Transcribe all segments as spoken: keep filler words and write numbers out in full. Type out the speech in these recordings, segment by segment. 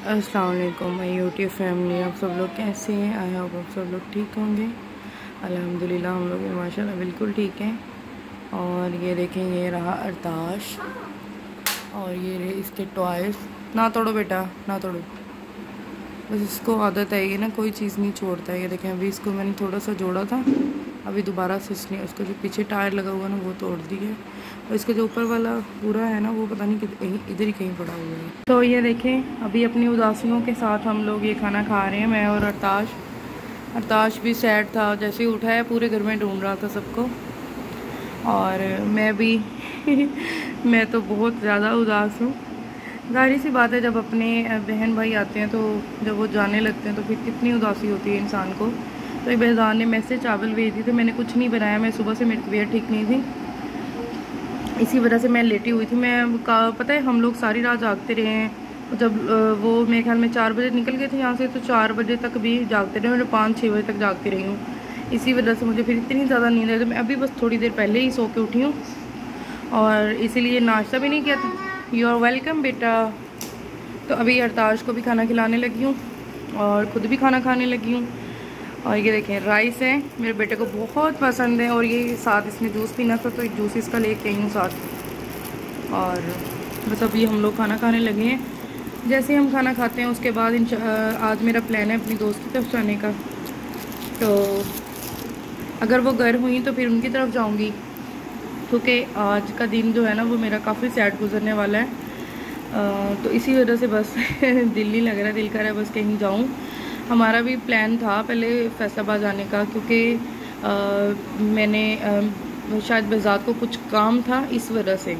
अस्सलाम वालेकुम my YouTube family. आप सब लोग कैसे हैं? आई होप आप सब लोग ठीक होंगे। अल्हम्दुलिल्लाह हम लोग भी माशाल्लाह बिल्कुल ठीक हैं। और ये देखें, ये रहा अरताश और ये रहे इसके टॉयज़। ना तोड़ो बेटा, ना तोड़ो, बस इसको आदत है ये ना, कोई चीज़ नहीं छोड़ता है। ये देखें, अभी इसको मैंने थोड़ा सा जोड़ा था, अभी दोबारा से इसने उसका जो पीछे टायर लगा हुआ ना वो तोड़ दिया है। और इसका जो ऊपर वाला पूरा है ना वो पता नहीं कि इधर ही कहीं पड़ा हुआ है। तो ये देखें, अभी अपनी उदासियों के साथ हम लोग ये खाना खा रहे हैं, मैं और अरताश। अरताश भी सैड था, जैसे ही उठा है पूरे घर में ढूंढ रहा था सबको, और मैं भी मैं तो बहुत ज़्यादा उदास हूँ। जाहिर सी बात है, जब अपने बहन भाई आते हैं तो जब वो जाने लगते हैं तो फिर कितनी उदासी होती है इंसान को। तो एक बेजान ने मैसेज चावल भेज दी थी, मैंने कुछ नहीं बनाया, मैं सुबह से मेरी तबीयत ठीक नहीं थी, इसी वजह से मैं लेटी हुई थी। मैं का पता है हम लोग सारी रात जागते रहे हैं। जब वो मेरे ख्याल में चार बजे निकल गए थे यहाँ से, तो चार बजे तक भी जागते रहे, मैं पाँच छः बजे तक जागती रही हूँ। इसी वजह से मुझे फिर इतनी ज़्यादा नींद है, तो मैं अभी बस थोड़ी देर पहले ही सो के उठी हूँ और इसीलिए नाश्ता भी नहीं किया था। यू आर वेलकम बेटा। तो अभी अरताश को भी खाना खिलाने लगी हूँ और ख़ुद भी खाना खाने लगी हूँ। और ये देखें, राइस है, मेरे बेटे को बहुत पसंद है, और ये साथ इसने जूस पीना था तो एक जूस इसका लेके आई हूँ साथ। और बस अभी हम लोग खाना खाने लगे हैं। जैसे हम खाना खाते हैं उसके बाद इन आज मेरा प्लान है अपनी दोस्त की तरफ जाने का। तो अगर वो घर हुई तो फिर उनकी तरफ जाऊँगी, क्योंकि आज का दिन जो है ना वो मेरा काफ़ी सैड गुजरने वाला है। आ, तो इसी वजह से बस दिल नहीं लग रहा, दिल कर रहा है बस कहीं जाऊँ। हमारा भी प्लान था पहले फैसलाबाद जाने का, क्योंकि मैंने आ, शायद बेजात को कुछ काम था इस वजह से,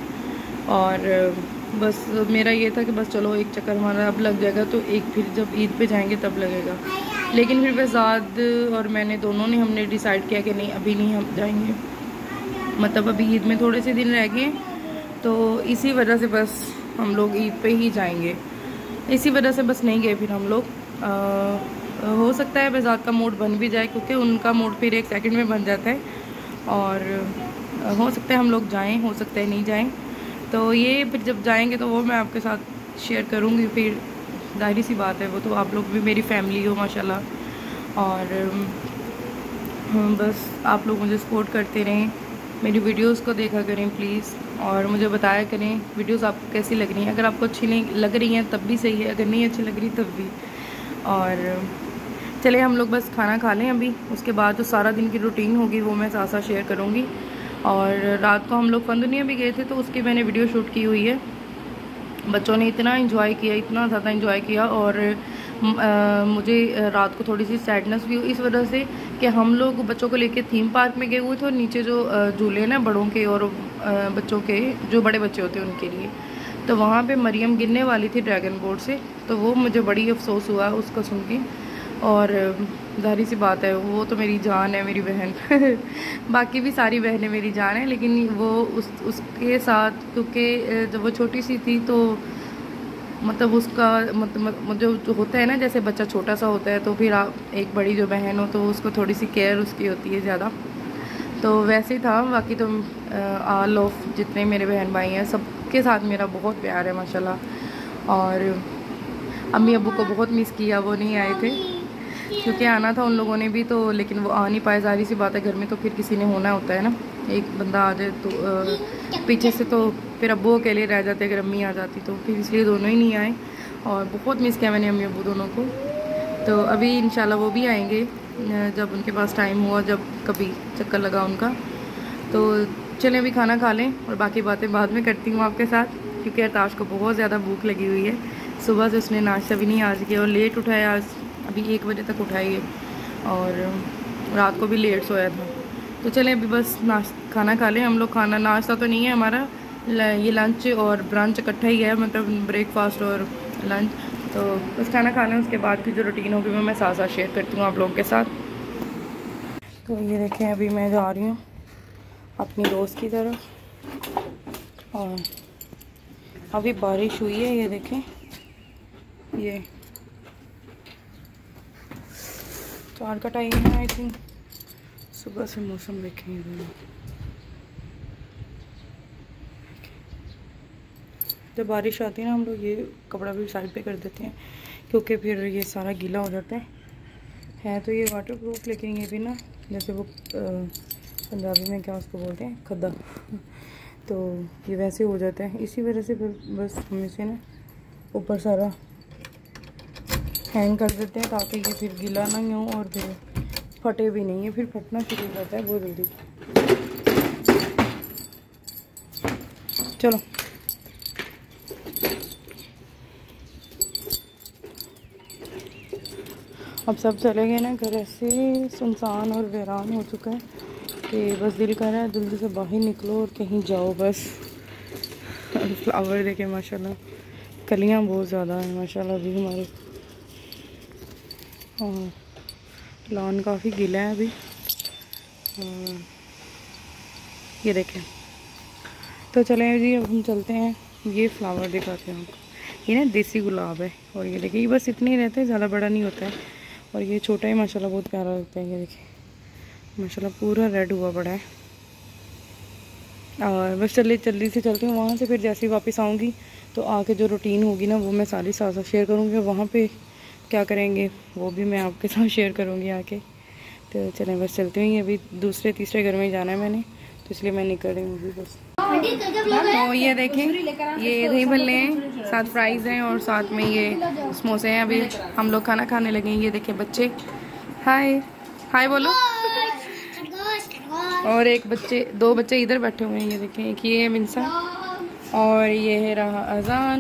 और बस मेरा ये था कि बस चलो एक चक्कर हमारा अब लग जाएगा, तो एक फिर जब ईद पे जाएंगे तब लगेगा। लेकिन फिर बेजात और मैंने दोनों ने हमने डिसाइड किया कि नहीं अभी नहीं हम जाएंगे, मतलब अभी ईद में थोड़े से दिन रह गए, तो इसी वजह से बस हम लोग ईद पे ही जाएंगे। इसी वजह से बस नहीं गए फिर हम लोग। आ, हो सकता है बेजात का मूड बन भी जाए, क्योंकि उनका मूड फिर एक सेकंड में बन जाता है, और हो सकता है हम लोग जाएं, हो सकता है नहीं जाएं। तो ये फिर जब जाएंगे तो वो मैं आपके साथ शेयर करूँगी। फिर जाहिर सी बात है, वो तो आप लोग भी मेरी फैमिली हो माशाल्लाह, और बस आप लोग मुझे सपोर्ट करते रहें, मेरी वीडियोस को देखा करें प्लीज़, और मुझे बताया करें वीडियोस आपको कैसी लग रही हैं। अगर आपको अच्छी नहीं लग रही हैं तब भी सही है, अगर नहीं अच्छी लग रही तब भी। और चले हम लोग बस खाना खा लें अभी, उसके बाद जो सारा दिन की रूटीन होगी वो मैं साथ साथ शेयर करूँगी। और रात को हम लोग फंदुनिया भी गए थे, तो उसकी मैंने वीडियो शूट की हुई है। बच्चों ने इतना इंजॉय किया, इतना ज़्यादा इंजॉय किया, और आ, मुझे रात को थोड़ी सी सैडनेस भी हुई इस वजह से कि हम लोग बच्चों को लेके थीम पार्क में गए हुए थे, और नीचे जो झूले ना बड़ों के और बच्चों के जो बड़े बच्चे होते हैं उनके लिए, तो वहाँ पे मरियम गिरने वाली थी ड्रैगन बोर्ड से, तो वो मुझे बड़ी अफसोस हुआ उसको सुन के। और जाहिर सी बात है वो तो मेरी जान है, मेरी बहन बाकी भी सारी बहनें मेरी जान है, लेकिन वो उस उसके साथ, क्योंकि जब वो छोटी सी थी तो मतलब उसका मतलब जो जो होता है ना, जैसे बच्चा छोटा सा होता है तो फिर आप एक बड़ी जो बहन हो तो उसको थोड़ी सी केयर उसकी होती है ज़्यादा, तो वैसे ही था। बाकी तो ऑल ऑफ जितने मेरे बहन भाई हैं सबके साथ मेरा बहुत प्यार है माशाल्लाह। और अम्मी अब्बू को बहुत मिस किया, वो नहीं आए थे, क्योंकि आना था उन लोगों ने भी, तो लेकिन वो आ नहीं पाए। जाहिर सी बात है घर में तो फिर किसी ने होना होता है ना, एक बंदा आ जाए तो आ, पीछे से तो फिर अब्बू अकेले रह जाते अगर अम्मी आ जाती, तो फिर इसलिए दोनों ही नहीं आए, और बहुत मिस किया मैंने अम्मी अब्बू दोनों को। तो अभी इंशाल्लाह वो भी आएंगे जब उनके पास टाइम हुआ, जब कभी चक्कर लगा उनका। तो चलें अभी खाना खा लें और बाकी बातें बाद में करती हूँ आपके साथ, क्योंकि अरताश को बहुत ज़्यादा भूख लगी हुई है। सुबह से उसने नाश्ता भी नहीं आज किया और लेट उठाया, आज अभी एक बजे तक उठाई है, और रात को भी लेट सोया था। तो चलें अभी बस नाश खाना खा लें हम लोग। खाना नाश्ता तो नहीं है हमारा, ये लंच और ब्रंच इकट्ठा ही है, मतलब ब्रेकफास्ट और लंच। तो बस खाना खा लें, उसके बाद की जो रूटीन होगी वो मैं साथ साथ शेयर करती हूँ आप लोगों के साथ। तो ये देखें, अभी मैं जा रही हूँ अपनी दोस्त की तरफ, और अभी बारिश हुई है, ये देखें, ये चार का टाइम है आई थिंक। सुबह से मौसम देखें, जब बारिश आती है ना हम लोग ये कपड़ा भी साइड पे कर देते हैं क्योंकि फिर ये सारा गीला हो जाता है। है तो ये वाटर प्रूफ, लेकिन ये भी ना जैसे वो पंजाबी में क्या उसको बोलते हैं, खद्दा, तो ये वैसे हो जाता है। इसी वजह से फिर बस हम इसे ना ऊपर सारा हैंग कर देते हैं ताकि ये फिर गीला नहीं हो और फिर फटे भी नहीं है, फिर फटना शुरू हो जाता है बहुत जल्दी। चलो अब सब चले गए ना, घर ऐसे सुनसान और वीरान हो चुका है कि बस दिल कर रहा है जल्दी से बाहर निकलो और कहीं जाओ बस। फ्लावर देखे माशाल्लाह, कलियां बहुत ज़्यादा हैं माशाल्लाह अभी हमारे, और लॉन काफ़ी गीला है अभी। और ये देखें, तो चलें जी अब हम चलते हैं, ये फ्लावर दिखाते हैं आपको। ये ना देसी गुलाब है और ये देखिए ये बस इतने ही रहते हैं, ज़्यादा बड़ा नहीं होता है। और ये छोटा ही माशाल्लाह बहुत प्यारा लगता है। ये देखिए माशाल्लाह पूरा रेड हुआ पड़ा है। और बस चले जल्दी से चलती हूँ वहाँ से, फिर जैसे ही वापस आऊँगी तो आके जो रूटीन होगी ना वो मैं सारी साथ साथ शेयर करूँगी। वहाँ पे क्या करेंगे वो भी मैं आपके साथ शेयर करूँगी आके। तो चलें बस चलती हुई, अभी दूसरे तीसरे घर में जाना है मैंने, तो इसलिए मैं निकल रही हूँ अभी बस। तो ये देखें ये दही भल्ले हैं, साथ फ्राइज़ हैं और साथ में ये समोसे हैं। अभी हम लोग खाना खाने लगे हैं। ये देखें बच्चे, हाय हाय बोलो। और एक बच्चे दो बच्चे इधर बैठे हुए हैं। ये देखें, एक ये है मिंसा और ये है रहा अजान।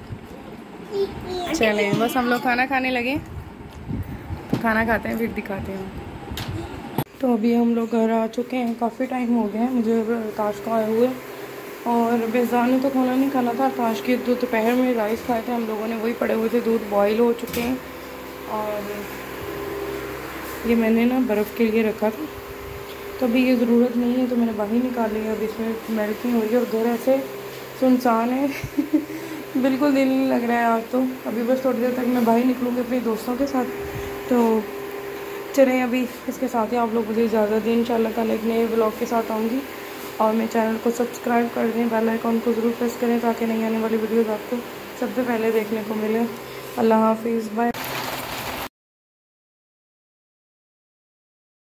चलें बस हम लोग खाना खाने लगे, तो खाना खाते हैं फिर दिखाते हैं। तो अभी हम लोग घर आ चुके हैं, काफ़ी टाइम हो गया है मुझे ताश को आए हुए। और बेजान ने तो खाना नहीं खाना था, ताश के दो दोपहर में राइस खाए थे हम लोगों ने, वही पड़े हुए थे, दूध बॉयल हो चुके हैं। और ये मैंने ना बर्फ़ के लिए रखा था, तो अभी ये ज़रूरत नहीं है तो मैंने बाहर निकाल लिया। अब इसमें मेल्टिंग हो रही है और घर ऐसे सुनसान है बिल्कुल दिल नहीं लग रहा है आज तो। अभी बस थोड़ी देर तक मैं बाहर निकलूँगी अपने दोस्तों के साथ। तो चलें अभी इसके साथ ही आप लोग मुझे इजाज़त दें, इंशाल्लाह कल एक नए ब्लॉग के साथ आऊँगी। और मेरे चैनल को सब्सक्राइब कर दें, बेल आइकॉन को ज़रूर प्रेस करें ताकि नई आने वाली वीडियोज़ आपको सबसे पहले देखने को मिले। अल्लाह हाफिज़, बाय।